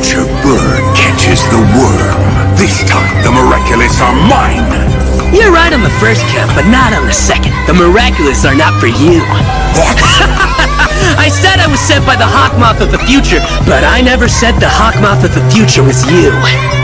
future bird catches the worm. This time, the Miraculous are mine. You're right on the first count, but not on the second. The Miraculous are not for you. What? I said I was sent by the Hawkmoth of the future, but I never said the Hawkmoth of the future was you.